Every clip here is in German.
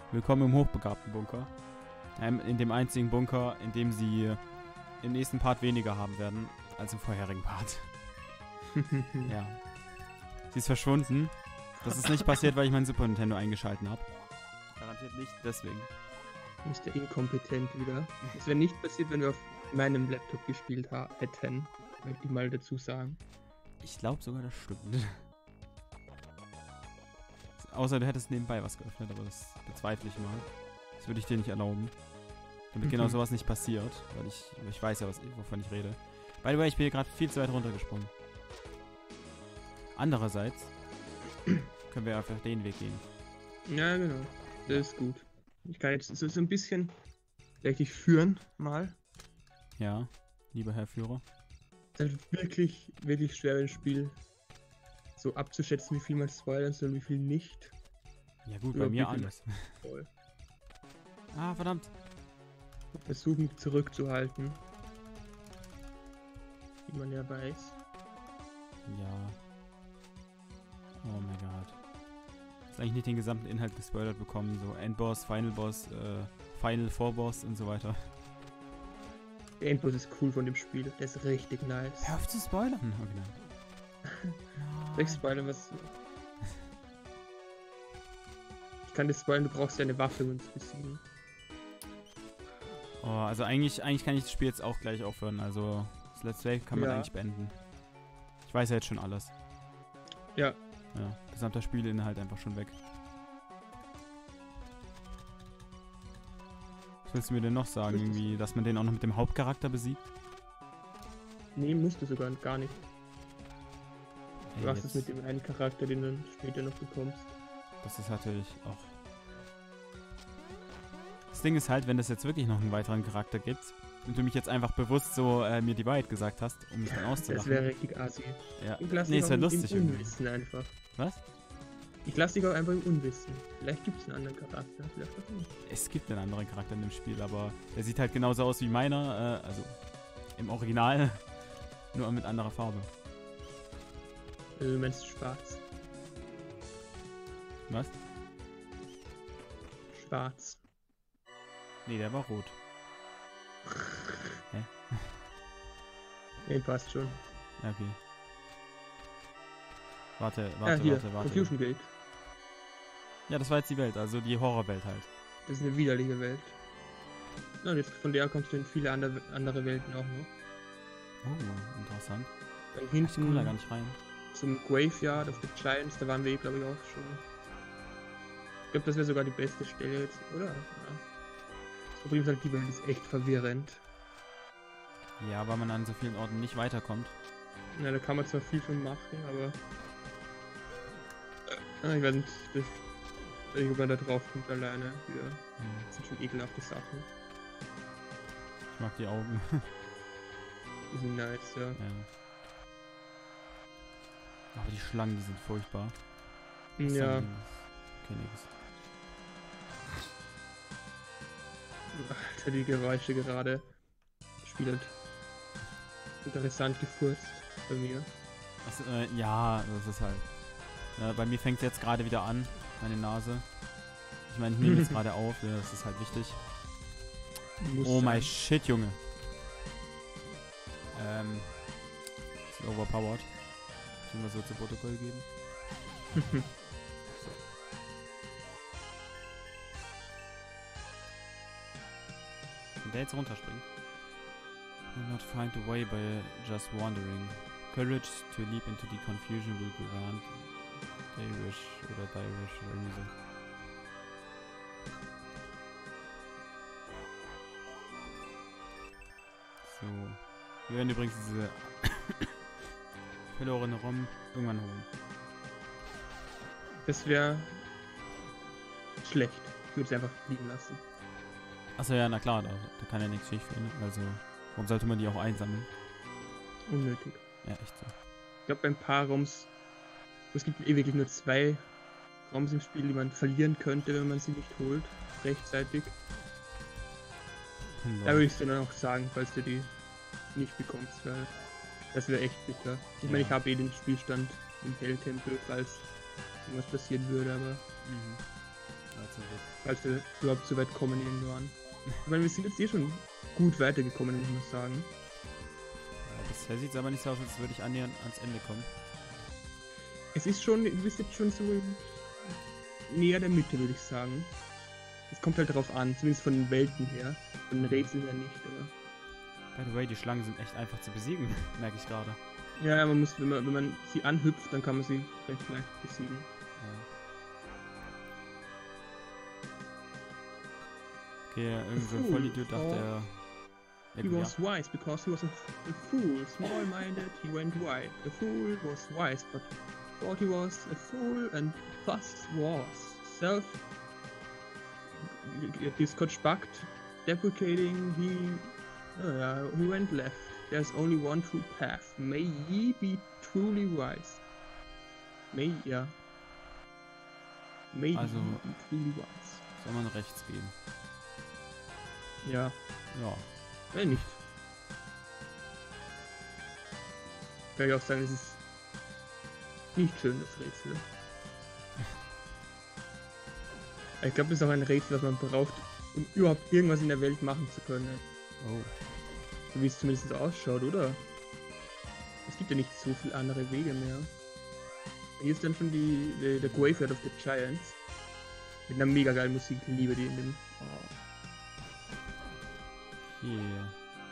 Willkommen im hochbegabten Bunker. In dem einzigen Bunker, in dem sie im nächsten Part weniger haben werden als im vorherigen Part. Ja. Sie ist verschwunden. Das ist nicht passiert, weil ich mein Super Nintendo eingeschalten habe. Garantiert nicht deswegen. Mr. Inkompetent wieder. Es wäre nicht passiert, wenn wir auf meinem Laptop gespielt hätten. Möchte ich mal dazu sagen. Ich glaube sogar, das stimmt. Außer du hättest nebenbei was geöffnet, aber das bezweifle ich mal. Das würde ich dir nicht erlauben. Damit genau sowas nicht passiert, weil ich weiß ja, wovon ich rede. By the way, ich bin hier gerade viel zu weit runtergesprungen. Andererseits können wir einfach den Weg gehen. Ja, genau. Das ist gut. Ich kann jetzt so ein bisschen dich führen, mal. Ja, lieber Herr Führer. Es ist halt wirklich, wirklich schwer im Spiel so abzuschätzen, wie viel man spoilern soll und wie viel nicht. Ja gut, bei mir alles. Voll. Ah, verdammt. Versuchen mich zurückzuhalten. Wie man ja weiß. Ja. Oh mein Gott. Jetzt eigentlich nicht den gesamten Inhalt gespoilert bekommen, so Endboss, Final Boss, Final Vorboss und so weiter. Der Endboss ist cool von dem Spiel, der ist richtig nice. Hör auf zu spoilern! Okay, Ich spoilern, was... Ich kann dir spoilern, du brauchst ja eine Waffe, um uns zu besiegen. Oh, also eigentlich kann ich das Spiel jetzt auch gleich aufhören, also das Let's Play kann man eigentlich beenden. Ich weiß ja jetzt schon alles. Ja. Ja, gesamter Spielinhalt einfach schon weg. Was willst du mir denn noch sagen? Irgendwie, dass man den auch noch mit dem Hauptcharakter besiegt? Nee, musst du sogar gar nicht. Ey, Du hast es mit dem einen Charakter, den du dann später noch bekommst. Das ist natürlich auch... Das Ding ist halt, wenn es jetzt wirklich noch einen weiteren Charakter gibt und du mich jetzt einfach bewusst so mir die Wahrheit gesagt hast, um mich dann auszulachen. Das wäre richtig assi. Ja. Nee, es wäre lustig im Unwissen einfach. Was? Ich lasse dich auch einfach im Unwissen. Vielleicht gibt es einen anderen Charakter, vielleicht auch nicht. Es gibt einen anderen Charakter in dem Spiel, aber der sieht halt genauso aus wie meiner, also im Original, nur mit anderer Farbe. Also du meinst schwarz. Was? Schwarz. Nee, der war rot. Hä? Nee, passt schon. Ja, okay. Warte. Confusion Gate. Ja, das war jetzt die Welt, also die Horrorwelt halt. Das ist eine widerliche Welt. Ja, und jetzt von der kommst du in viele andere Welten auch noch. Oh, interessant. Dann hinten Ich komme da gar nicht rein. zum Graveyard of the Giants, da waren wir glaube ich auch schon. Ich glaube, das wäre sogar die beste Stelle jetzt, oder? Ja. Das Problem ist halt, die Welt ist echt verwirrend. Ja, weil man an so vielen Orten nicht weiterkommt. Ja, da kann man zwar viel schon machen, aber... ich weiß nicht, ob man da drauf kommt alleine wieder. Das sind schon ekelhafte Sachen. Ich mag die Augen. Die sind nice, ja. Aber die Schlangen, die sind furchtbar. Ja. Okay, nix. Alter, die Geräusche gerade. Spielt halt interessant gefurzt bei mir. Das, ja, das ist halt. Bei mir fängt es jetzt gerade wieder an, meine Nase. Ich meine, ich nehme jetzt gerade auf, ja, das ist halt wichtig. Oh my shit, Junge. Ist overpowered. Sollen wir so zu Protokoll geben? So. Wenn der jetzt runterspringt. Will not find a way by just wandering. Courage to leap into the confusion will grant Dirish oder Dirish irgendwie so. So. Wir werden übrigens diese verlorene ROM irgendwann holen. Das wäre schlecht. Ich würde es einfach liegen lassen. Achso, ja, na klar, da kann ja nichts schief gehen. Also, warum sollte man die auch einsammeln? Unnötig. Ja, echt so. Ich glaube, bei ein paar ROMs, es gibt wirklich nur 2 ROMs im Spiel, die man verlieren könnte, wenn man sie nicht holt, rechtzeitig. Da würde ich es dir dann auch sagen, falls du die nicht bekommst, weil das wäre echt bitter. Ich meine, ich habe den Spielstand im Helltempel, falls irgendwas passieren würde, aber... Ja, zum Glück. falls wir überhaupt so weit kommen irgendwann. Ich meine, wir sind jetzt schon gut weitergekommen, muss man sagen. Bisher sieht es aber nicht so aus, als würde ich annähernd ans Ende kommen. Es ist schon, du bist jetzt schon so näher der Mitte, würde ich sagen. Es kommt halt darauf an, zumindest von den Welten her. Von den Rätseln her nicht, aber. By the way, die Schlangen sind echt einfach zu besiegen, merke ich gerade. Ja, man muss, wenn man sie anhüpft, dann kann man sie recht leicht besiegen. Ja. Okay, irgend so ein Vollidiot dachte er. He was wise because he was a fool, small-minded, he went wide. The fool was wise, but thought he was a fool and thus was disconstruct, deprecating, he went left. There's only one true path. May ye be truly wise. May ye be truly wise. Soll man rechts gehen? Ja. Ja. Wenn nicht. Kann ich auch sagen, es ist nicht schön, das Rätsel. Ich glaube, es ist auch ein Rätsel, das man braucht, um überhaupt irgendwas in der Welt machen zu können. Oh. So wie es zumindest ausschaut, oder? Es gibt ja nicht so viele andere Wege mehr. Hier ist dann schon der Graveyard of the Giants. Mit einer mega geilen Musik, ich liebe die in dem. Oh. Yeah.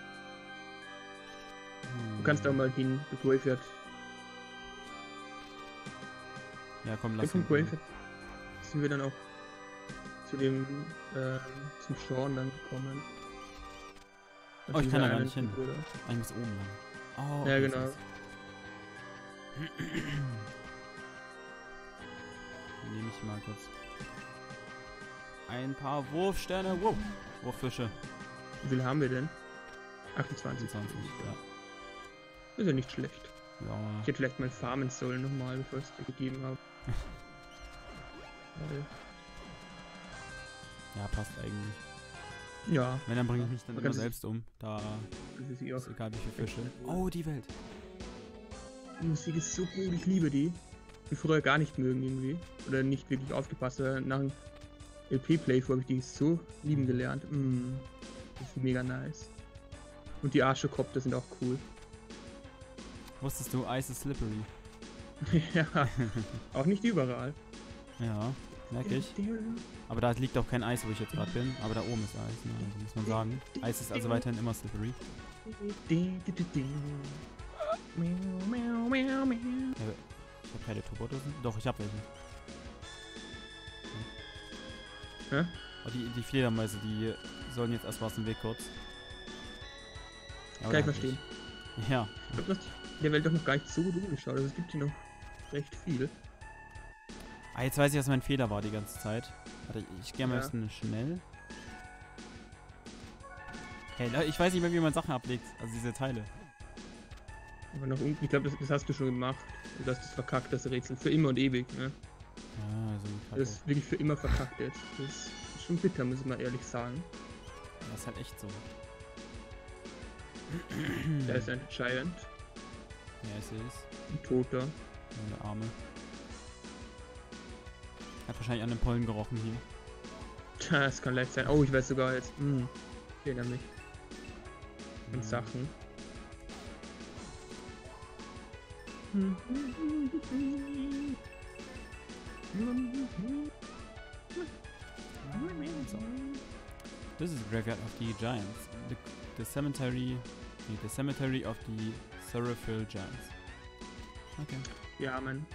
Du kannst auch mal hin, der Graveyard. Ja, komm, lass vom Graveyard sind wir dann auch zu dem, zum Sean dann gekommen. Oh, ich kann da gar nicht hin. Ich muss oben lang. Oh, ja, genau. Nehme ich mal kurz ein paar Wurfsterne. Wow, Wurffische. Wie viel haben wir denn? 28. 20, ja. Ist ja nicht schlecht. Ja. Ich hätte vielleicht mal farmen sollen nochmal, bevor ich es dir gegeben habe. Ja, passt eigentlich. Ja. Wenn, dann bringe ich mich dann immer selbst um. Da ist egal wie viele Fische. Oh, die Welt. Die Musik ist so gut, ich liebe die. Die früher gar nicht mögen irgendwie. Oder nicht wirklich aufgepasst. Aber nach dem LP-Playthrough habe ich die so lieben gelernt. Das ist mega nice. Und die Arschokopter sind auch cool. Wusstest du, Eis ist slippery? Ja, auch nicht überall. Ja, merke ich. Aber da liegt auch kein Eis, wo ich jetzt gerade bin. Aber da oben ist Eis, ne? Also muss man sagen. Eis ist also weiterhin immer slippery. Ich habe keine Turbodosen. Doch, ich habe welche. Hä? Oh, die Fledermäuse, die sollen jetzt erst mal aus dem Weg kurz. Kann ich verstehen. Ja. Ich glaube, dass in der Welt doch noch gar nicht so gut umgeschaut. Also es gibt hier noch recht viel. Ah, jetzt weiß ich, was mein Fehler war die ganze Zeit. Warte, ich gehe mal ein bisschen schnell. Hey, ich weiß nicht mehr, wie man Sachen ablegt. Also diese Teile. Aber nach unten, ich glaube, das hast du schon gemacht. Du hast das verkackt, das Rätsel. Für immer und ewig, ne? Ja, also das ist wirklich für immer verkackt jetzt. Das ist schon bitter, muss ich mal ehrlich sagen. Das ist halt echt so. Da ist ein Giant. Ja, ich sehe es. Ein Toter. Ja, der Arme. Hat wahrscheinlich an den Pollen gerochen hier. Tja, das kann leicht sein. Oh, ich weiß sogar jetzt. Ich erinnere mich. Und Sachen. So. This is the graveyard of the giants. The cemetery of the Sorrowful Giants. Okay. Ja, Mann.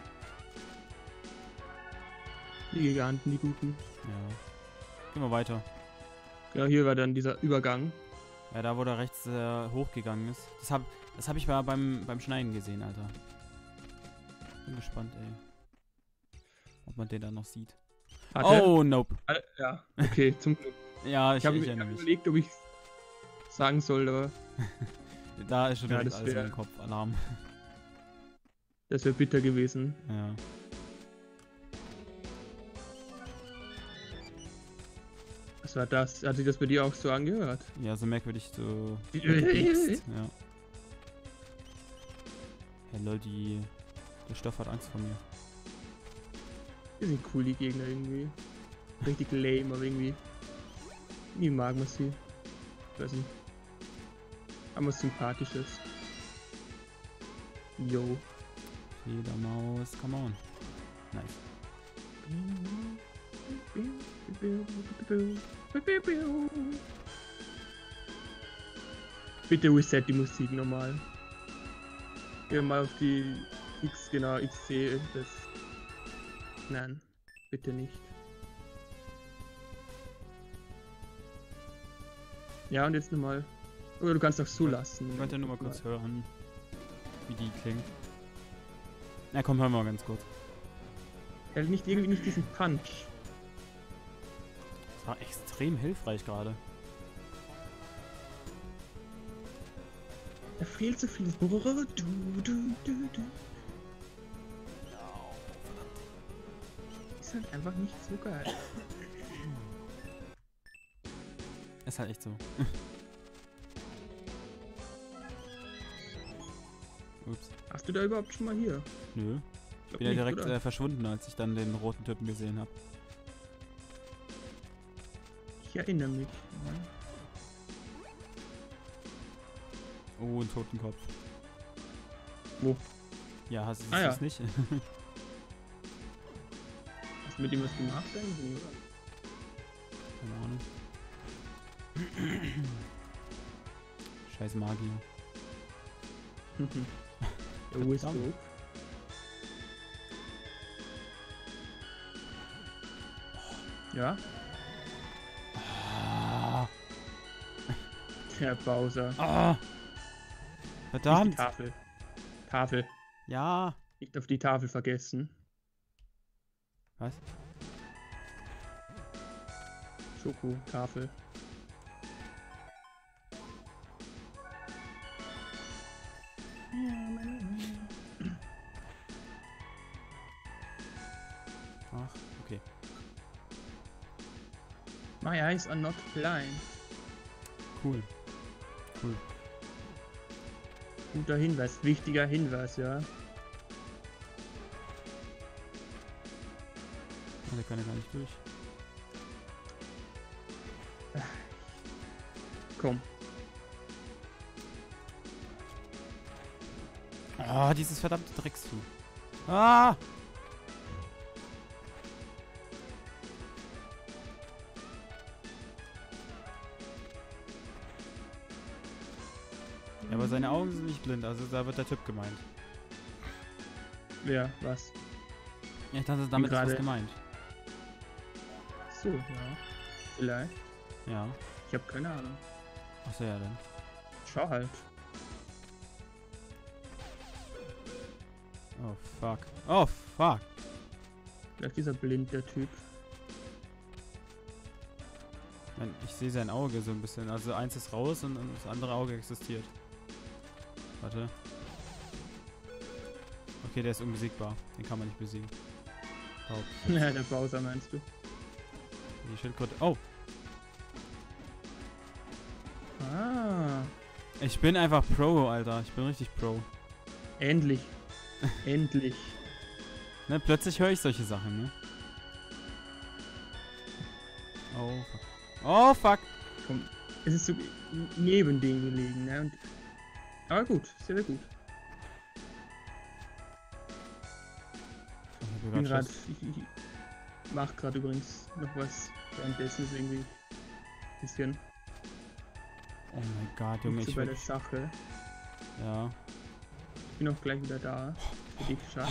Die Giganten, die Guten. Ja. Gehen wir weiter. Genau, hier war dann dieser Übergang. Ja, da wo der rechts hochgegangen ist. Das hab ich beim Schneiden gesehen, Alter. Bin gespannt, ey. Ob man den dann noch sieht. Oh, nope. Ja, okay, zum Glück. Ja, ich hab erinnere mich. Überlegt, ob ich sagen soll, aber... Da ist schon direkt alles im Kopf. Alarm. Das wäre bitter gewesen. Ja. Was war das? Hat sich das bei dir auch so angehört? Ja, so merkwürdig so. Ja. Hey Leute, der Stoff hat Angst vor mir. Die sind cool, die Gegner irgendwie. richtig lame, aber irgendwie mag man sie. Ich weiß nicht. Aber was Sympathisches. Yo. Fledermaus, come on. Nice. Bitte reset die Musik nochmal. Geh mal auf die X, genau, XC, das. Nein, bitte nicht. Ja, und jetzt nochmal. Oder du kannst auch so lassen. Ich wollte nur mal kurz hören, wie die klingt. Na komm, hören wir mal ganz kurz. Er hat irgendwie nicht diesen Punch. Das war extrem hilfreich gerade. Da fehlt so viel. Ist halt einfach nicht so geil. Ist halt echt so. Ups. Hast du da überhaupt schon mal hier? Nö. Ich Glaub bin ja nicht, direkt oder? verschwunden, als ich dann den roten Typen gesehen habe. Ich erinnere mich. Oh, ein Totenkopf. Wo? Ja, hast du Ah, ja. das nicht? Hast du mit ihm was gemacht eigentlich? Oder? Keine Ahnung. Scheiß Magier. Der Whisper. Ja, Ah, der Bowser. ah, Nicht die verdammt. Tafel. Tafel. Ja. Nicht auf die Tafel vergessen. Was? Schoko-Tafel. Ach, okay. My eyes are not blind. Cool. Cool. Guter Hinweis, wichtiger Hinweis, ja. Oh, der kann ja gar nicht durch. Komm. Ah, dieses verdammte Drecksvieh. Ah! Ja, aber seine Augen sind nicht blind, also da wird der Typ gemeint. Wer? Was? Ja, ich dachte, damit ist was gerade- gemeint. So, ja. Vielleicht. Ja. Ich habe keine Ahnung. Achso, ja dann. Schau halt. Oh, fuck. Oh, fuck. Vielleicht dieser blind, der Typ. Ich sehe sein Auge so ein bisschen. Also eins ist raus und das andere Auge existiert. Warte. Okay, der ist unbesiegbar. Den kann man nicht besiegen. Ja, der Bowser meinst du? Die Schildkröte. Oh! Ah. Ich bin einfach Pro, Alter. Ich bin richtig Pro. Endlich. Endlich. Ne, plötzlich höre ich solche Sachen, ne? Oh, fuck. Oh, fuck! Komm. Es ist so neben dem gelegen, ne? Und aber gut, sehr, sehr gut. Ich bin gerade. Ich mach gerade übrigens noch was währenddessen, ist irgendwie ein bisschen Oh mein Gott, Junge, nicht so ich bei will... der Sache. Ja. Ich bin auch gleich wieder da. Für dich, Schatz.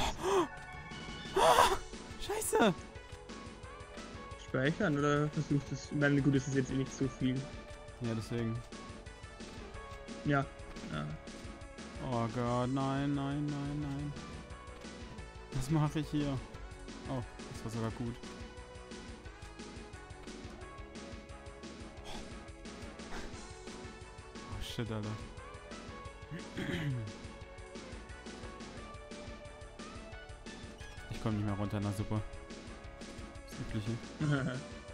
Scheiße! Speichern oder versuchst du es? Ich meine, gut, es ist jetzt eh nicht so viel. Ja, deswegen. Ja. Ja. Oh Gott, nein, nein, nein, nein. Was mache ich hier? Oh, das war sogar gut. Oh shit, Alter. Ich komme nicht mehr runter, na super. Das Übliche.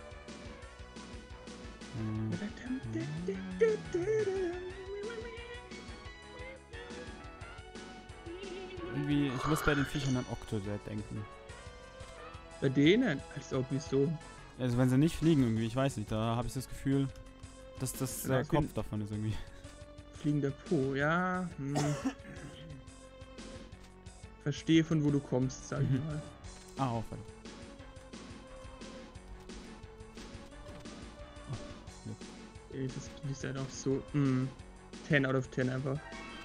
Irgendwie, ich muss bei den Viechern an Octodad denken. Bei denen? Als ob, wieso? Also wenn sie nicht fliegen irgendwie, ich weiß nicht, da habe ich das Gefühl, dass das Ja, der Kopf davon ist irgendwie. Fliegender Po, ja. Verstehe, von wo du kommst, sag ich mal. Ah, auf, warte. Ey, das ist halt auch so. 10 out of 10 einfach.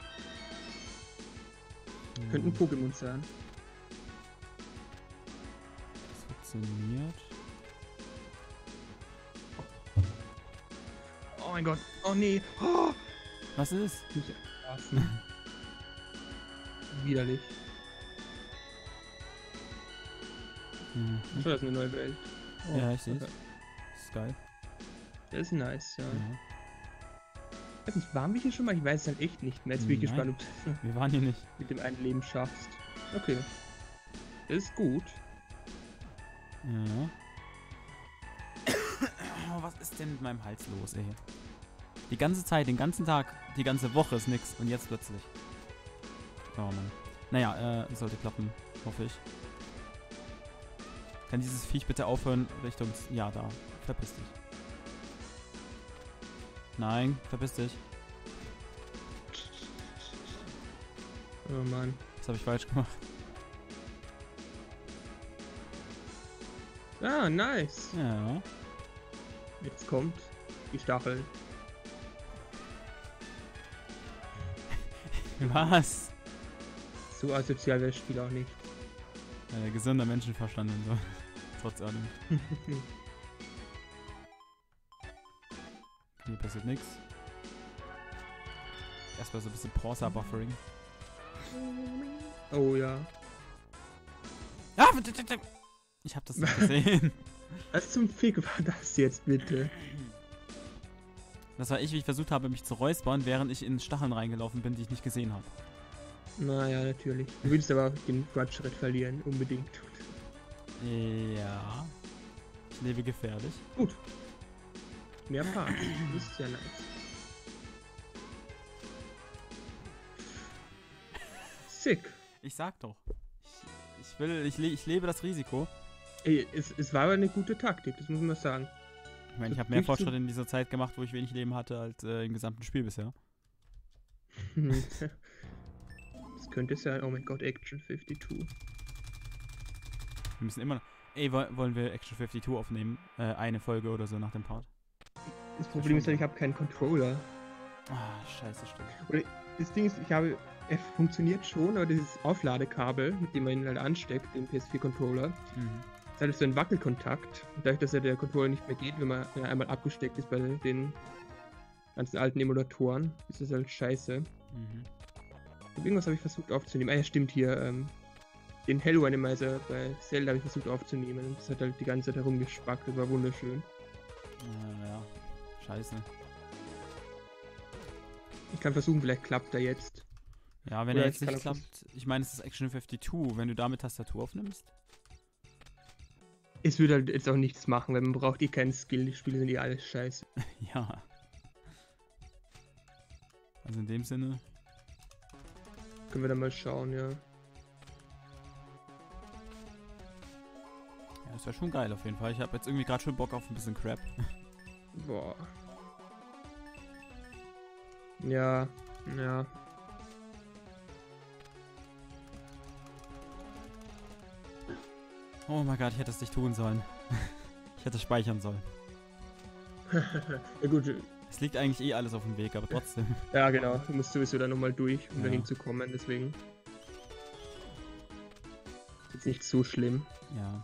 Könnte ein Pokémon sein. Das funktioniert. Oh mein Gott. Oh nee. Oh. Was ist? Ich muss schlafen. Widerlich. Mhm. Das ist eine neue Welt. Oh, Ja, ich sehe es. okay. Das ist geil. Das ist nice, ja. Ja. Ich weiß nicht, waren wir hier schon mal? Ich weiß es halt echt nicht mehr. Jetzt bin ich Nein. gespannt, ob du es Wir waren hier nicht. mit dem einen Leben schaffst. Okay. Das ist gut. Ja. Oh, was ist denn mit meinem Hals los, ey? Die ganze Zeit, den ganzen Tag, die ganze Woche ist nix und jetzt plötzlich. Oh Mann. Naja, sollte klappen, hoffe ich. Kann dieses Viech bitte aufhören Richtung... Ja, da. Verpiss dich. Nein, verpiss dich. Oh Mann. Das habe ich falsch gemacht. Ah, nice. Ja. Jetzt kommt die Stachel. Was? So asozial wäre das Spiel auch nicht. Gesunder Menschenverstand und so. Trotz allem. Hier passiert nichts. Erstmal so ein bisschen Porsa-Buffering. Oh ja. Ah, ich hab das nicht gesehen. Was zum Fick war das jetzt bitte? Das war ich, wie ich versucht habe, mich zu räuspern, während ich in Stacheln reingelaufen bin, die ich nicht gesehen habe. Naja, natürlich. Du willst aber auch den Fortschritt verlieren, unbedingt. Ja. Ich lebe gefährlich. Gut. Mehr Parts. Das ist ja nice. Sick. Ich sag doch. Ich lebe das Risiko. Ey, es war aber eine gute Taktik, das muss man sagen. Ich meine, ich habe mehr Fortschritt in dieser Zeit gemacht, wo ich wenig Leben hatte, als im gesamten Spiel bisher. Das könnte sein. Oh mein Gott, Action 52. Wir müssen immer noch... Ey, wollen wir Action 52 aufnehmen? Eine Folge oder so nach dem Part? Das Problem ist halt, ich habe keinen Controller. Ah, scheiße, stimmt. Oder das Ding ist, er funktioniert schon, aber dieses Aufladekabel, mit dem man ihn halt ansteckt, den PS4-Controller, ist halt so ein Wackelkontakt. Und dadurch, dass der Controller nicht mehr geht, wenn er einmal abgesteckt ist bei den ganzen alten Emulatoren, ist das halt scheiße. Und irgendwas habe ich versucht aufzunehmen. Ah ja, stimmt hier. Den Hello Randomizer bei Zelda habe ich versucht aufzunehmen. Und das hat halt die ganze Zeit herumgespackt. Das war wunderschön. Ja, scheiße. Ich kann versuchen, vielleicht klappt er jetzt. Ja, wenn Oder er jetzt ich kann nicht auch klappt, ich meine, es ist Action 52, wenn du damit Tastatur aufnimmst. Es würde halt jetzt auch nichts machen, weil man braucht eh keinen Skill. Die Spiele sind eh alles scheiße. Ja. Also in dem Sinne. Können wir dann mal schauen, ja. Ja, das wäre schon geil auf jeden Fall. Ich habe jetzt irgendwie gerade schon Bock auf ein bisschen Crap. Boah. Ja, ja. Oh mein Gott, ich hätte es nicht tun sollen. Ich hätte speichern sollen. Ja gut, Es liegt eigentlich eh alles auf dem Weg, aber trotzdem. ja genau. Du musst sowieso da nochmal durch, um Ja. dahin zu kommen, deswegen. Ist nicht so schlimm. Ja,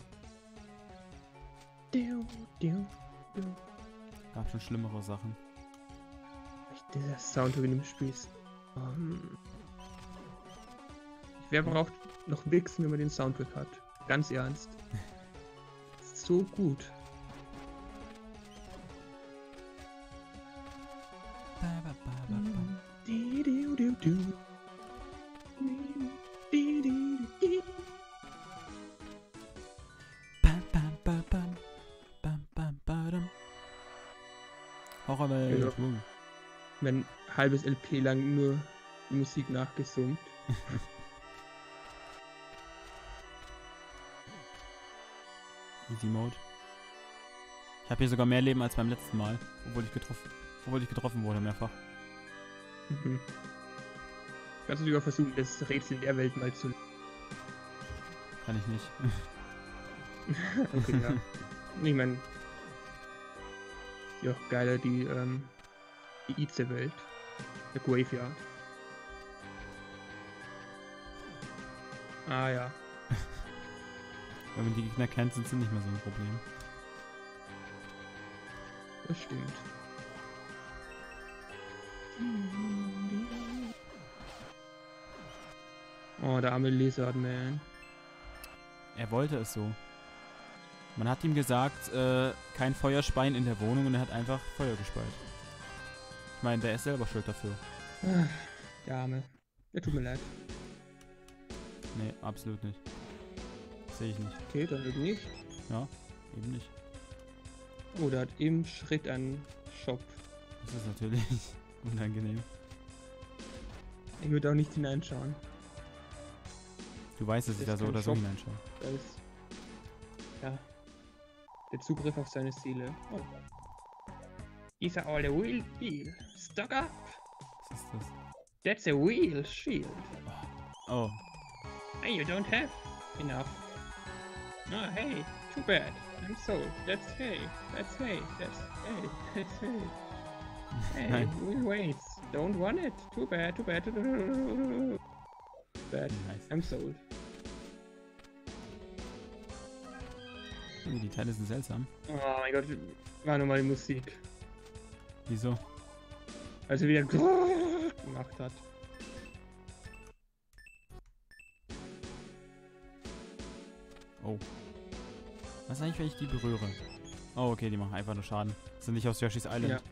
gab schon schlimmere Sachen. Dieser Soundtrack in dem Spiel ist... Wer braucht noch Wichsen, wenn man den Soundtrack hat? Ganz ernst. So gut. Horrorwelt. Ja. Mein halbes LP lang nur die Musik nachgesummt. Easy Mode. Ich habe hier sogar mehr Leben als beim letzten Mal, obwohl ich getroffen wurde mehrfach. Mhm. Kannst du sogar versuchen, das Rätsel in der Welt mal zu... Kann ich nicht. Okay, ja. Ich meine... Ja, geiler, die Ize-Welt. Der Graveyard. Ah ja. Wenn man die Gegner kennt, sind sie nicht mehr so ein Problem. Das stimmt. Oh, der arme Lizard Man. Er wollte es so. Man hat ihm gesagt, kein Feuerspeien in der Wohnung und er hat einfach Feuer gespeit. Ich meine, der ist selber schuld dafür. Der Arme. Der tut mir leid. Nee, absolut nicht. Sehe ich nicht. Okay, dann wird nicht. Ja, eben nicht. Oh, der hat im Schritt einen Shop. Das ist natürlich unangenehm. Ich würde auch nicht hineinschauen. Du weißt, dass ich da so oder so hineinschaue. Da ist... Ja. Der Zugriff auf seine Seele. Oh. These are all the wheel deal. Stock up! Was ist das? That's a wheel shield. Oh. Hey, you don't have enough. Oh, hey, too bad. I'm sold. That's hay. That's hay. That's hay. That's hay. Hey, Nein. we'll wait. Don't want it. Too bad. Too bad. Too bad. Nice. I'm sold. Die Teile sind seltsam. Oh mein Gott, war nochmal die Musik. Wieso? Als er wieder gemacht hat. Oh. Was ist eigentlich, wenn ich die berühre? Oh, okay, die machen einfach nur Schaden. Das sind nicht aus Yoshi's Island. Ja.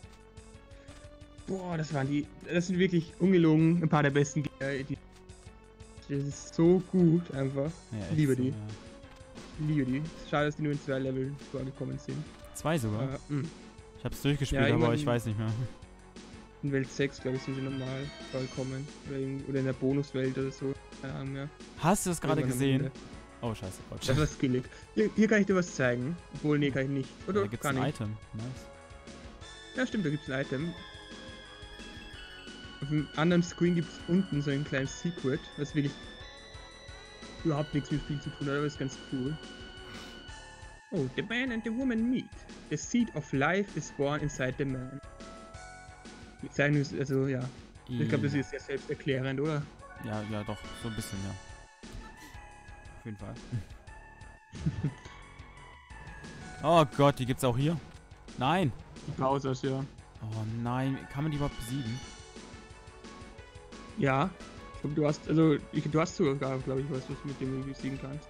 Boah, das sind wirklich ungelogen ein paar der besten Gegner. Das ist so gut einfach. Ja, Ich liebe so, die. ja. Ich liebe die. Schade, dass die nur in 2 Level vorgekommen sind. 2 sogar? Ich hab's durchgespielt, Ja, aber irgendwann- ich weiß nicht mehr. In Welt 6, glaube ich, sind sie normal vorgekommen. Oder in der Bonuswelt oder so. Keine Ahnung mehr. Hast du es gerade Irgendwann am gesehen? Ende. Oh, scheiße, Gott. Das war skillig. Hier kann ich dir was zeigen. Obwohl, nee, kann ich nicht. Oder Da gibt's kann ein ich. Item. Nice. Ja, stimmt, da gibt es ein Item. Auf dem anderen Screen gibt es unten so ein kleines Secret, was wirklich überhaupt nichts mit viel zu tun hat, aber ist ganz cool. Oh, the man and the woman meet. The seed of life is born inside the man. Die Zeichnung ist, also ja, ich glaube, das ist ja selbsterklärend, oder? Ja, ja, doch, so ein bisschen, ja. Auf jeden Fall. Oh Gott, die gibt's auch hier? Nein! Die Browsers, ja. Oh nein, kann man die überhaupt besiegen? Ja, ich glaube, du hast sogar, glaube ich, was mit dem du besiegen kannst.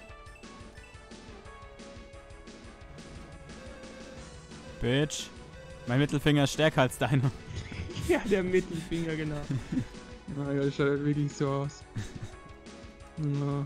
Bitch. Mein Mittelfinger ist stärker als deiner. Ja, der Mittelfinger, genau. Oh mein Gott, das schaut halt wirklich so aus. Ja.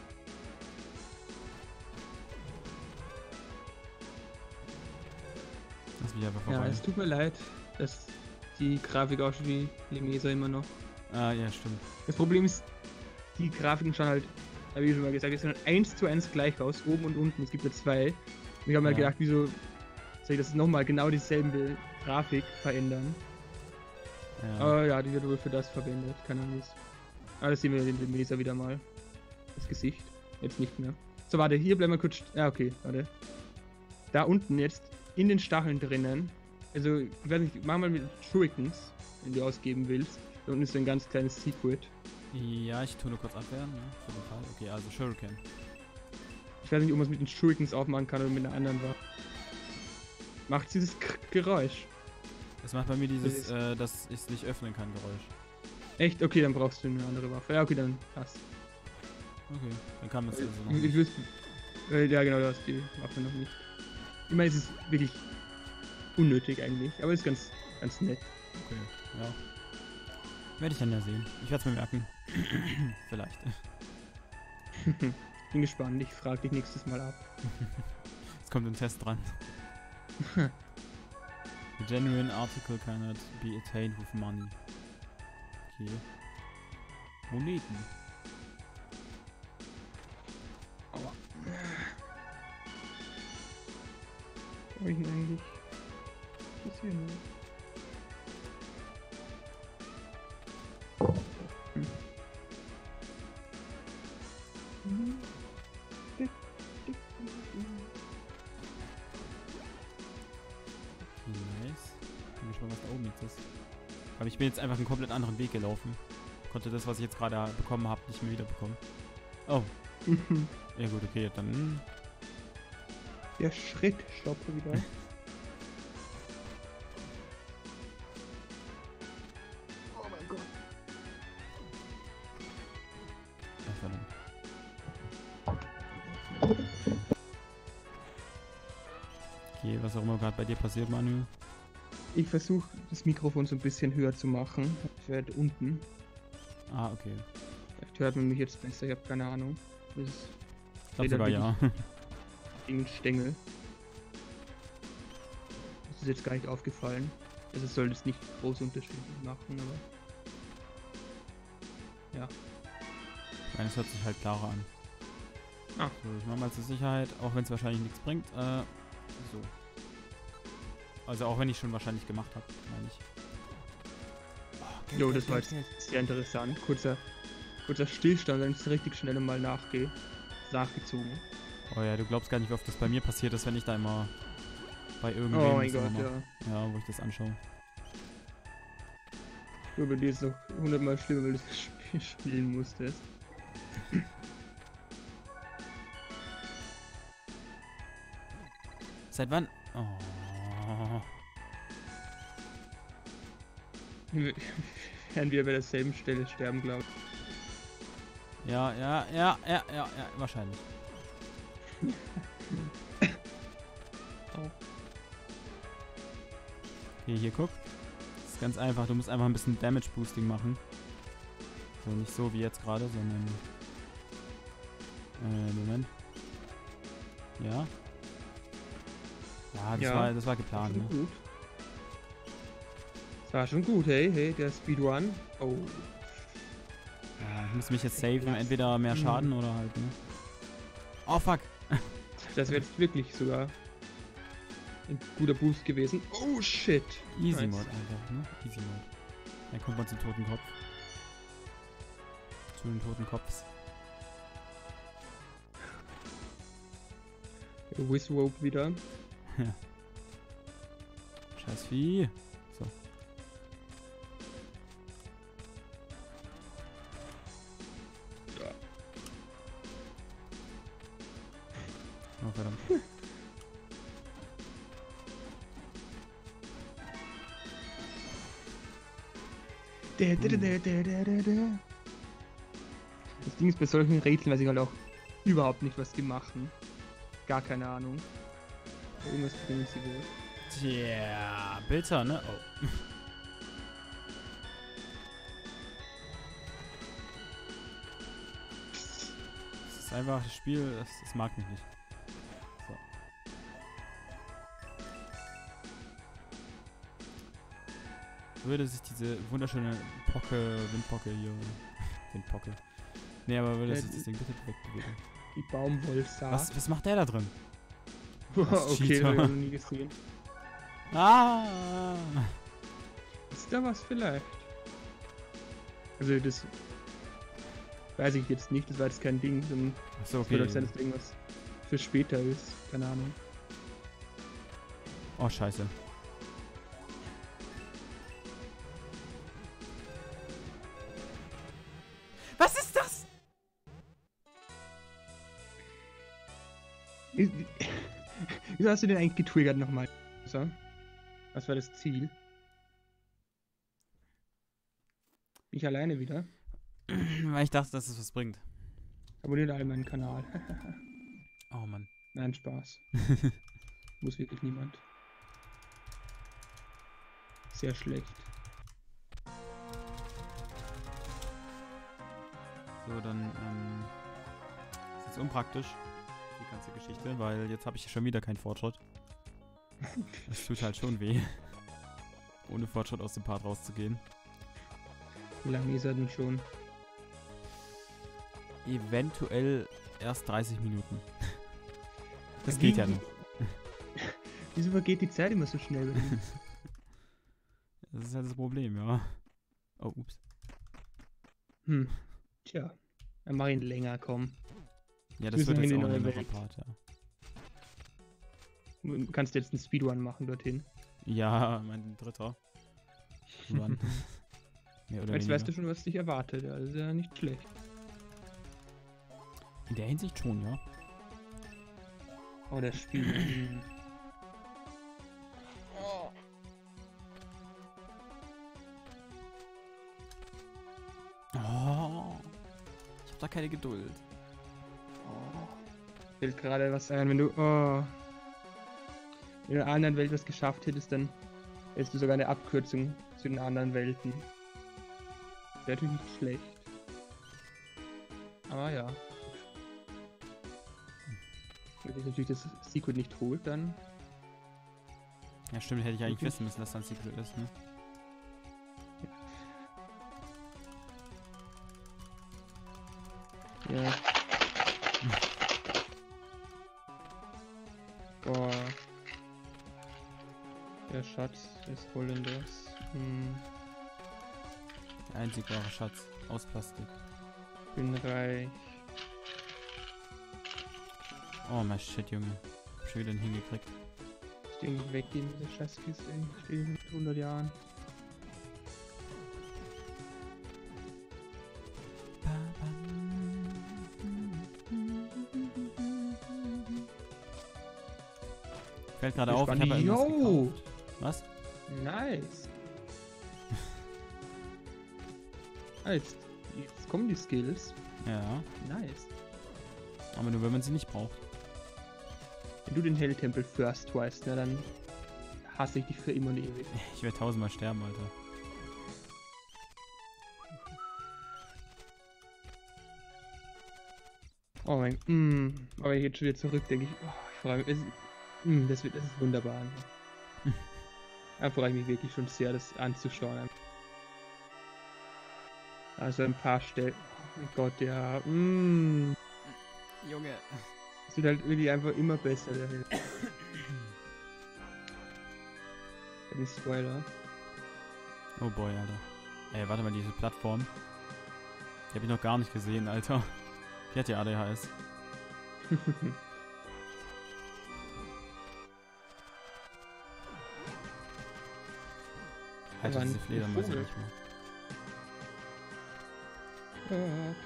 Lass mich einfach Ja, vorbei. es tut mir leid, dass die Grafik aussieht wie Lemesa immer noch. Ah, ja, stimmt. Das Problem ist, die Grafiken schauen halt, habe ich schon mal gesagt, die sehen 1:1 gleich aus, oben und unten. Es gibt ja 2. Und ich habe mir halt Ja. gedacht, wieso soll ich das nochmal genau dieselbe Grafik verändern? Ja. Aber ja, die wird wohl für das verwendet, keine Ahnung. Aber das sehen wir den Lemesa wieder mal. Das Gesicht. Jetzt nicht mehr. So, warte, hier bleiben wir kurz. Ja, okay, warte. Da unten jetzt, in den Stacheln drinnen. Also, ich weiß nicht, mach mal mit Shurikens, wenn du ausgeben willst. Da unten ist so ein ganz kleines Secret. Ja, ich tue nur kurz abwehren, ne? Für den Fall. Okay, also Shuriken. Ich weiß nicht, ob man es mit den Shurikens aufmachen kann oder mit einer anderen Waffe. Macht dieses Geräusch. Das macht bei mir dieses, ist- dass ich es nicht öffnen kann, Geräusch. Echt? Okay, dann brauchst du eine andere Waffe. Ja, okay, dann passt. Okay, dann kann man es also noch Ich nicht. wüsste. Ja, genau, du hast die Waffe noch nicht. Ich meine, es ist wirklich unnötig eigentlich, aber es ist ganz nett. Okay, ja. Werde ich dann ja sehen. Ich werde es mir merken. Vielleicht. Bin gespannt, ich frage dich nächstes Mal ab. Jetzt kommt ein Test dran. The genuine article cannot be attained with money. Okay. Moneten. Aua. Habe ich ihn eigentlich gesehen? Nice. Bin gespannt, was da oben jetzt ist. Aber ich bin jetzt einfach einen komplett anderen Weg gelaufen. Konnte das, was ich jetzt gerade bekommen habe, nicht mehr wiederbekommen. Oh. Ja gut, okay, dann... Der Schritt stoppe wieder. Oh mein Gott. Ach, verdammt. Okay, was auch immer gerade bei dir passiert, Manuel. Ich versuche das Mikrofon so ein bisschen höher zu machen. Ich werde unten. Ah, okay. Vielleicht hört man mich jetzt besser, ich habe keine Ahnung. Das ist Ich glaube sogar ja. gegen Stängel. Das ist jetzt gar nicht aufgefallen. Also es soll das nicht große Unterschiede machen, aber... Ja. Meines hört sich halt klarer an. Ah. So, ich mach mal zur Sicherheit, auch wenn es wahrscheinlich nichts bringt. So. Also auch wenn ich schon wahrscheinlich gemacht habe, meine ich. Oh, Jo, das war jetzt sehr interessant. Kurzer Stillstand, wenn ich es richtig schnell mal nachgezogen. Oh ja, du glaubst gar nicht, wie oft das bei mir passiert ist, wenn ich da immer bei irgendwem... Oh mein Gott, ja. Ja, wo ich das anschaue. Nur bei dir ist es noch 100-mal schlimmer, weil du das Spiel spielen musstest. Seit wann? Oh. Werden wir bei derselben Stelle sterben, glaube ich. Ja, wahrscheinlich. Oh. Okay, hier guck. Das ist ganz einfach, du musst einfach ein bisschen Damage Boosting machen. So, nicht so wie jetzt gerade, sondern... Moment. Ja. Ja, das war geplant, ne? Gut. Das war schon gut, hey, der Speedrun. Oh. Ja, ich muss mich jetzt saven, entweder mehr Schaden oder halt, ne? Oh, fuck. Das wäre jetzt wirklich sogar ein guter Boost gewesen. Oh, shit. Easy Nice. Mode einfach, ne? Easy Mode. Dann kommt man zum toten Kopf. Zu den toten Kopfs. Wizrope wieder. Ja. Scheiß Vieh. So. Ja. Oh, verdammt. Das Ding ist, bei solchen Rätseln weiß ich halt auch überhaupt nicht, was die machen. Gar keine Ahnung. Irgendwas bringen sie wohl. Tja, bitter, ne? Oh. Das ist einfach das Spiel, das mag mich nicht. So. Würde sich diese wunderschöne Windpocke hier... Windpocke. Nee, aber würde sich das Ding bitte wegbewegen. Die Baumwollsaat. Was macht der da drin? Okay, Cheater. das habe ich noch nie gesehen. Ah! Ist da was vielleicht? Also das weiß ich jetzt nicht, das war jetzt kein Ding, sondern Achso, es könnte okay. auch sein, dass irgendwas für später ist. Keine Ahnung. Oh, scheiße. Was ist das? Wieso hast du den eigentlich getriggert nochmal? So. Was war das Ziel? Bin ich alleine wieder? Weil ich dachte, dass es was bringt. Abonniert alle meinen Kanal. Oh Mann. Nein, Spaß. Muss wirklich niemand. Sehr schlecht. So, dann ist jetzt unpraktisch, die ganze Geschichte, weil jetzt habe ich schon wieder keinen Fortschritt. Es tut halt schon weh, ohne Fortschritt aus dem Part rauszugehen. Wie lange ist er denn schon? Eventuell erst 30 Minuten. Das geht ja noch. Wieso vergeht die Zeit immer so schnell bei ihm? Das ist halt das Problem, ja. Oh, ups. Tja. Dann mach ihn länger, komm. Ja, Wir das wird sind jetzt in auch ein der längerer Welt. Part, ja. Du kannst jetzt einen Speedrun machen dorthin. Ja, mein dritter Run. Mehr oder Jetzt weniger. weißt du schon, was dich erwartet. Ja, das ist ja nicht schlecht. In der Hinsicht schon, ja. Oh, das Spiel. Oh, ich hab da keine Geduld. Fällt gerade was ein, wenn du in einer anderen Welt was geschafft hättest, dann hättest du sogar eine Abkürzung zu den anderen Welten. Das wäre natürlich nicht schlecht. Aber ja. Wenn ich natürlich das Secret nicht holt, dann. Ja, stimmt, hätte ich eigentlich Okay. wissen müssen, dass das ein Secret ist, ne? Ja. Boah. Der Schatz des Holländers. Der einzig wahre Schatz aus Plastik. Bin reich. Oh mein Shit, Junge. Hab schon wieder einen hingekriegt. Ich denke, weggehen mit der Scheißkiste. Stehe ich mit 100 Jahren. Fällt gerade auf, ich habe irgendwas Yo! gekauft. Was? Nice. Jetzt kommen die Skills. Ja, Nice. aber nur wenn man sie nicht braucht. Wenn du den Helltempel first weißt, na, dann hasse ich dich für immer und ewig. Ich werde tausendmal sterben, Alter. Oh mein aber wenn ich jetzt schon wieder zurückdenke, ich freue mich. Das ist wunderbar. Da freue ich mich wirklich schon sehr, das anzuschauen. Also ein paar Stellen. Oh mein Gott, ja. Junge. Es wird halt wirklich einfach immer besser. Der Held. Den Spoiler. Oh boy, Alter. Ey, warte mal, diese Plattform. Die hab ich noch gar nicht gesehen, Alter. Die hat ja ADHS. Alter, Aber diese ein Fledermäuse Vogel. nicht mehr. Okay.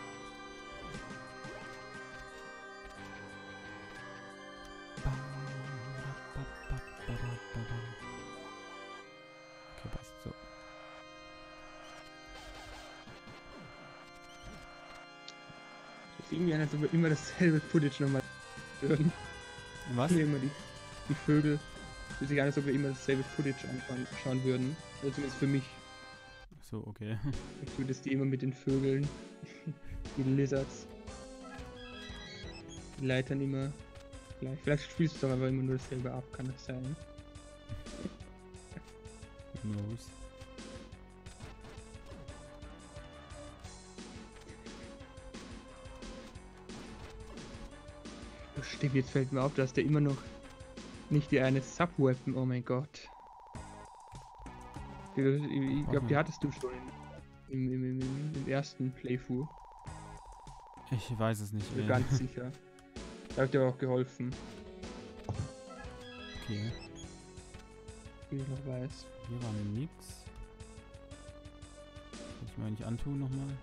Okay, passt so. Das ist irgendwie, als ob wir immer dasselbe Footage nochmal hören. Was? Hier immer die Vögel. Fühlt sich an, als ob wir immer dasselbe Footage anschauen würden. Also zumindest für mich. So, okay. Ich tue das die immer mit den Vögeln. Die Lizards. Die Leitern immer gleich. Vielleicht spielst du doch einfach immer nur dasselbe ab, kann das sein? Who knows? Oh, stimmt, jetzt fällt mir auf, dass der immer noch nicht die eine Subweapon. Oh mein Gott. Ich glaube, die hattest du schon im ersten Playthrough. Ich weiß es nicht, Ich bin ey. ganz sicher. Da hab ich dir aber auch geholfen, Okay. wie ich noch weiß. Hier war nix. Kann ich mir nicht antun nochmal?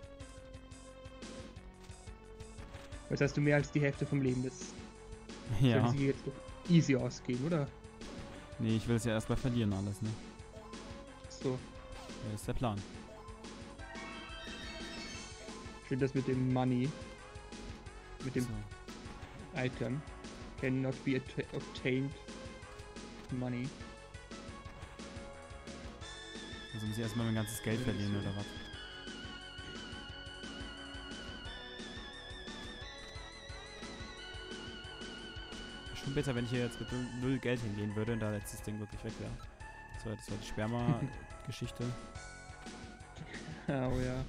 Jetzt hast du mehr als die Hälfte vom Leben. Das Ja. sollte sich jetzt doch easy ausgehen, oder? Nee, ich will es ja erstmal verlieren alles, ne? So. Das ist der Plan. Schön das mit dem Money. Mit dem So. Item. Cannot be obtained. Money. Also muss ich erstmal mein ganzes Geld verlieren, oder was? Schon besser, wenn ich hier jetzt mit null Geld hingehen würde und da jetzt das Ding wirklich weg wäre. Das war die Sperma-Geschichte. Oh ja.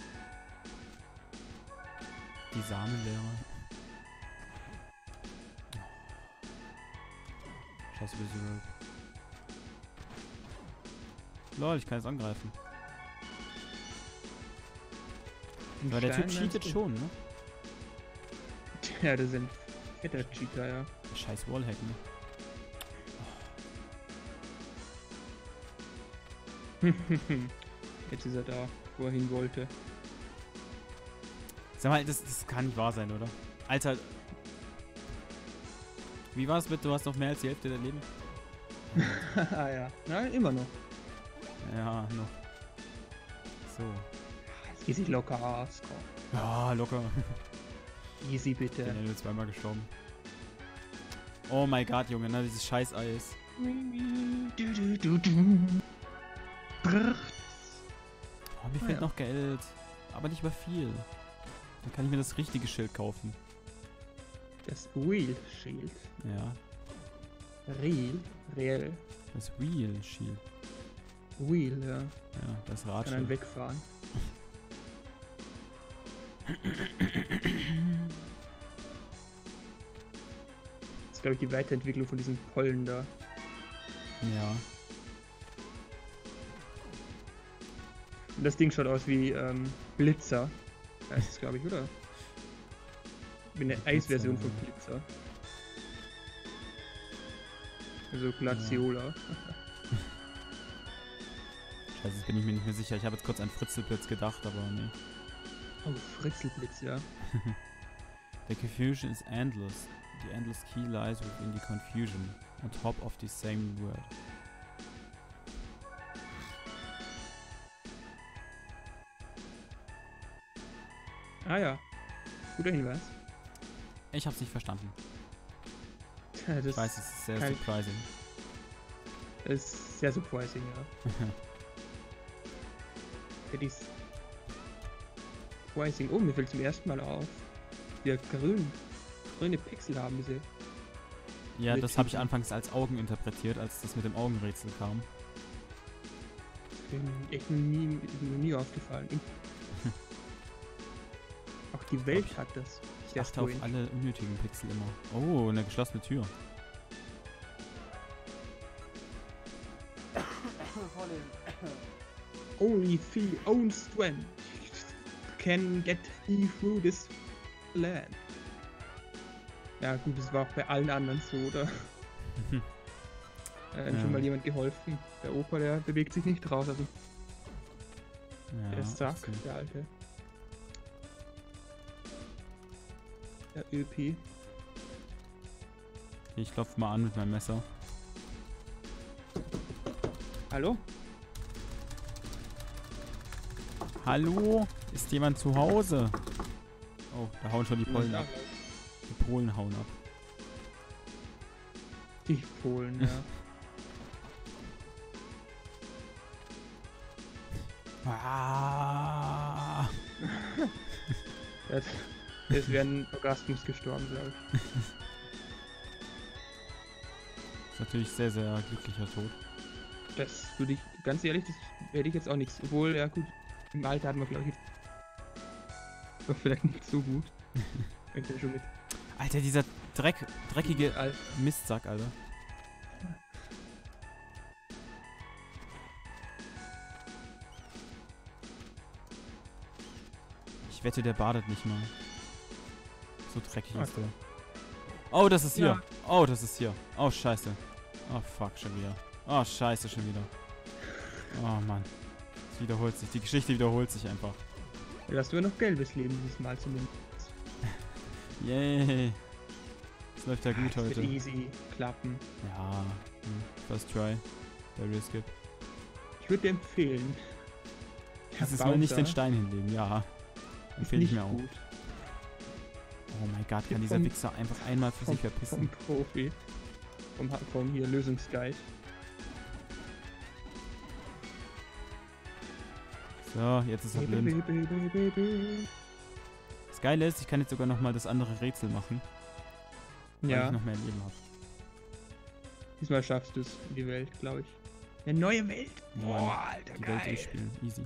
Die Samenlehre. Possible Zero. Lol, ich kann jetzt angreifen. Ein Aber der Typ Stein, cheatet meinst du? schon, ne? Ja, das sind fetter Cheater, ja. Scheiß Wallhack, ne? Jetzt ist er da, wo er hin wollte. Sag mal, das kann nicht wahr sein, oder? Alter. Wie war es mit, du hast noch mehr als die Hälfte der Leben? Ah ja, na, immer noch. Ja, noch. So. Jetzt geht sich locker aus, komm. Ja, locker. Easy Ich bin bitte. ja nur zweimal gestorben. Oh mein Gott, Junge, ne, dieses scheiß Eis. Brrr. Oh, mir fehlt ja. noch Geld. Aber nicht mehr viel. Dann kann ich mir das richtige Schild kaufen. Das Wheel Shield. Ja. Real. Das Wheel Shield. Wheel, ja. Ja, das Kann dann Radschild. wegfahren. Das ist, glaube ich, die Weiterentwicklung von diesen Pollen da. Ja. Und das Ding schaut aus wie Blitzer. Heißt es, glaube ich, oder? Wie eine Blitzer, Eisversion ja. von Blitzer. Also Glaciola. Scheiße, jetzt bin ich mir nicht mehr sicher. Ich habe jetzt kurz an Fritzelblitz gedacht, aber nee. Oh, Fritzelblitz, ja. The confusion is endless. The endless key lies within the confusion, on top of the same word. Ah ja. Guter Hinweis. Ich hab's nicht verstanden. Tja, das Ich weiß, es ist sehr kein- surprising. ist sehr surprising, ja. Ja, dies surprising. Oh, mir fällt zum ersten Mal auf. Wir grüne Pixel haben diese. Ja, Mit das habe ich Typen. anfangs als Augen interpretiert, als das mit dem Augenrätsel kam. Das ist mir echt noch nie aufgefallen. Auch die Welt hat das. Ich Sehr achte auf strange. alle unnötigen Pixel immer. Oh, eine geschlossene Tür. Only the own strength can get me through this land. Ja gut, das war auch bei allen anderen so, oder? Ja. Schon mal jemand geholfen. Der Opa, der bewegt sich nicht raus, also Ja, der Sack, ich seh. der alte. Der ÖP. Ich klopfe mal an mit meinem Messer. Hallo? Hallo? Ist jemand zu Hause? Oh, da hauen schon die Pollen ab. Die Polen hauen ab. Die Polen, ja. Ah. Der ist während einem Orgasmus gestorben, glaube ich. Ist natürlich sehr, sehr glücklicher Tod. Das würde ich, ganz ehrlich, das hätte ich jetzt auch nichts. Obwohl, ja gut, im Alter hatten wir, glaube ich, jetzt. Doch vielleicht nicht so gut. Fängt ja schon mit Alter, dieser dreckige Alter. Mistsack, Alter. Ich wette, der badet nicht mal. So dreckig ist der. Oh, das ist hier. Ja. Oh, das ist hier. Oh, scheiße. Oh, fuck, schon wieder. Oh, scheiße, schon wieder. Oh, Mann. Es wiederholt sich. Die Geschichte wiederholt sich einfach. Du hast nur noch gelbes Leben dieses Mal zumindest. Yay. Es läuft ja gut Das wird heute. easy klappen. Ja. First try. Bei Risk It. Ich würde dir empfehlen. Dieses Mal nicht den Stein hinlegen, ja. Ist Empfehle ich nicht mir auch. gut. Oh mein Gott, kann Tipp dieser vom- Wichser einfach einmal für sich verpissen. Vom Profi. Vom hier Lösungsguide. So, jetzt ist er blind. Das Geile ist, ich kann jetzt sogar nochmal das andere Rätsel machen, weil Ja, ich noch mehr Leben habe. diesmal schaffst du es in die Welt, glaube ich. Eine neue Welt? Boah, Alter, Die Welt geil. durchspielen, easy.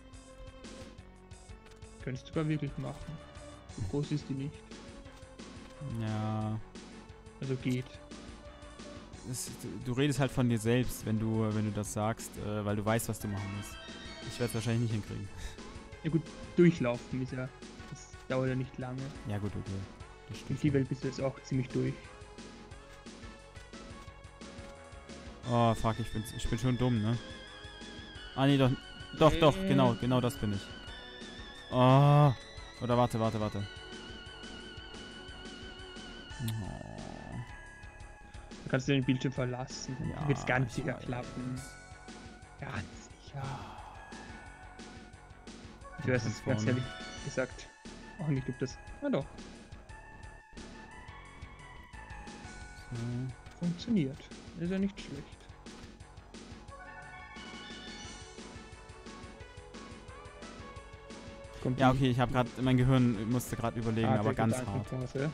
Könntest du aber wirklich machen. So groß ist die nicht. Ja, Also geht. du redest halt von dir selbst, wenn du das sagst, weil du weißt, was du machen musst. Ich werde es wahrscheinlich nicht hinkriegen. Ja gut, durchlaufen ist ja. Das dauert ja nicht lange. Ja gut, okay. Das In stimmt. die Welt bist du jetzt auch ziemlich durch. Oh, fuck, ich bin schon dumm, ne? Ah, nee, doch, genau das bin ich. Oh. Oder warte. Oh. Du kannst den Bildschirm verlassen. Dann Ja, wird es ganz ich sicher weiß. klappen. Ganz sicher. Ich Ja, weiß von es ganz vorne. ehrlich gesagt auch nicht, ob das. Na doch, So. funktioniert. Ist ja nicht schlecht. Kommt Ja, die okay, ich habe gerade, mein Gehirn musste gerade überlegen, harte aber ganz hart. Gedankenpause.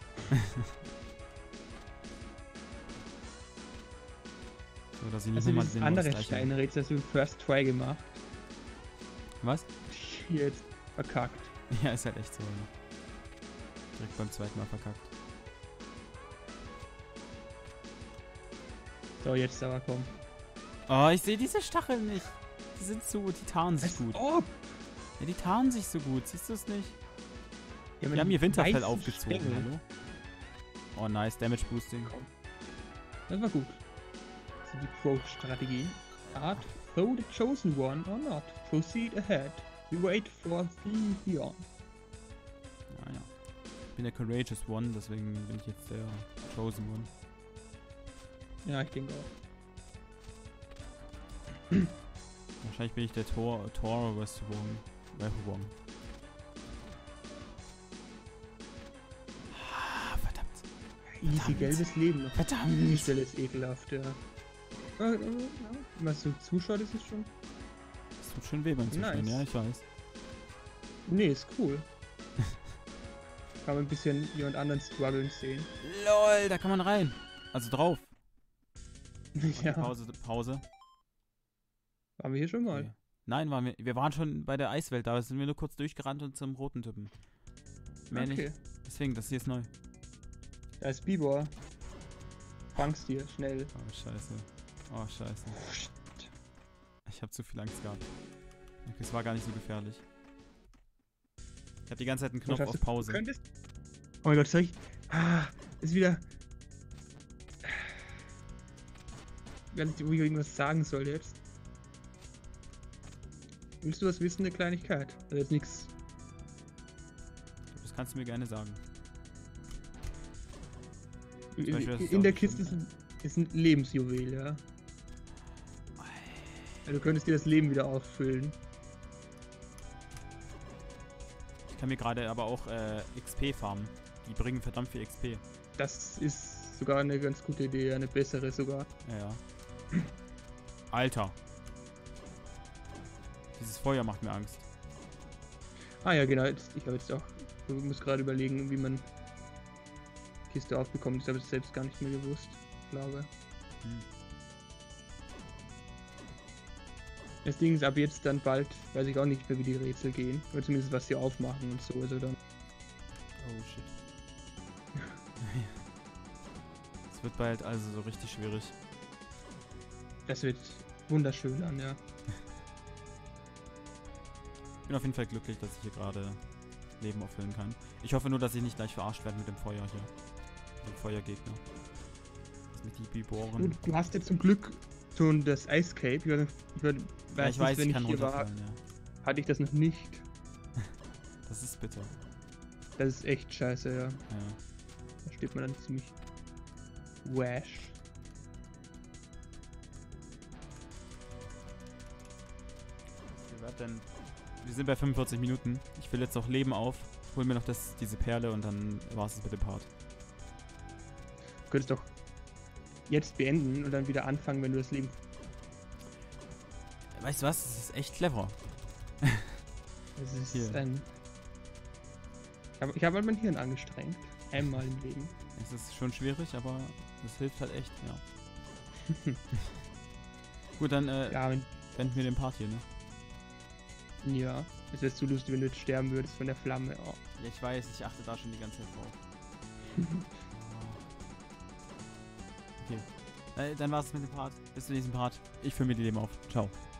So, dass ich nicht Also nochmal dieses den andere Modus gleiche- Steinrätsel hast du im First Try gemacht. Was? Jetzt verkackt. Ja, ist halt echt so. Ja. Direkt beim zweiten Mal verkackt. So, jetzt aber komm. Oh, ich sehe diese Stacheln nicht. Die sind so, die tarnen sich Als gut. ob! Ja, die tarnen sich so gut. Siehst du es nicht? Ja, Wir haben ihr Winterfell weißen aufgezogen. Stängel. Hallo? Oh, nice. Damage Boosting. Das war gut. Das ist die Quote-Strategie. Art, though the chosen one or not, proceed ahead. We wait for the beyond. Ja, ja. Ich bin der Courageous One, deswegen bin ich jetzt der Chosen One. Ja, ich denke auch. Wahrscheinlich bin ich der Thor Westwong. Ah, verdammt. Easy Verdammt. gelbes Leben. Die Verdammt. Stelle ist ekelhaft, ja. Wenn man so zuschaut, ist es schon. Das tut schon weh beim Zuschauen, Nice. ja, ich weiß. Nee, ist cool. Kann man ein bisschen jemand anderen strugglen sehen. LOL, da kann man rein. Also drauf. Ja, Pause. waren wir hier schon mal. Okay. Nein, wir waren schon bei der Eiswelt, da sind wir nur kurz durchgerannt und zum roten Typen. Mehr Okay. nicht. Deswegen, das hier ist neu. Da ist Bibor. Fangst dir, schnell. Oh, scheiße. Oh, scheiße. Ich habe zu viel Angst gehabt. Okay, es war gar nicht so gefährlich. Ich habe die ganze Zeit einen Knopf auf Pause. Du könntest. Oh mein Gott, soll ich. Ah, ist wieder. Ich weiß nicht, wo ich irgendwas sagen soll jetzt. Willst du was wissen, eine Kleinigkeit? Also jetzt nichts. Das kannst du mir gerne sagen. Beispiel, das ist In auch der nicht Kiste schlimm. ist ein Lebensjuwel, ja. Ja, du könntest dir das Leben wieder auffüllen. Ich kann mir gerade aber auch XP farmen. Die bringen verdammt viel XP. Das ist sogar eine ganz gute Idee, eine bessere sogar. Ja, ja. Alter. Dieses Feuer macht mir Angst. Ah ja, genau. Ich habe jetzt auch. Ich muss gerade überlegen, wie man Kiste aufbekommt. Ich habe es selbst gar nicht mehr gewusst, glaube. Hm. Das Ding ist ab jetzt dann bald, weiß ich auch nicht mehr, wie die Rätsel gehen. Oder zumindest was sie aufmachen und so. Also dann. Oh shit. Es wird bald also so richtig schwierig. Das wird wunderschön an, ja. Ich bin auf jeden Fall glücklich, dass ich hier gerade Leben auffüllen kann. Ich hoffe nur, dass ich nicht gleich verarscht werde mit dem Feuer hier. Mit dem Feuergegner. Das mit die Biboren. Du hast jetzt zum Glück schon das Ice Cape. Ich Ja, ich weiß, wenn ich kann ich hier war, runterfallen, ja. hatte ich das noch nicht. Das ist bitter. Das ist echt scheiße, ja. Ja. Da steht man dann ziemlich wash. Wir sind bei 45 Minuten. Ich will jetzt noch Leben auf. Hol mir noch diese Perle und dann war's es mit dem Part. Du könntest doch jetzt beenden und dann wieder anfangen, wenn du das Leben. Weißt du was? Das ist echt clever. Das ist Hier. ein. Ich habe halt mein Hirn angestrengt. Einmal im Leben. Es ist schon schwierig, aber das hilft halt echt, ja. Gut, dann Ja, beenden wir den Part hier, ne? ja. Es wäre so lustig, wenn du jetzt sterben würdest von der Flamme. Oh. Ja, ich weiß, ich achte da schon die ganze Zeit drauf. Okay. Dann war's mit dem Part. Bis zum nächsten Part. Ich fülle mir die Leben auf. Ciao.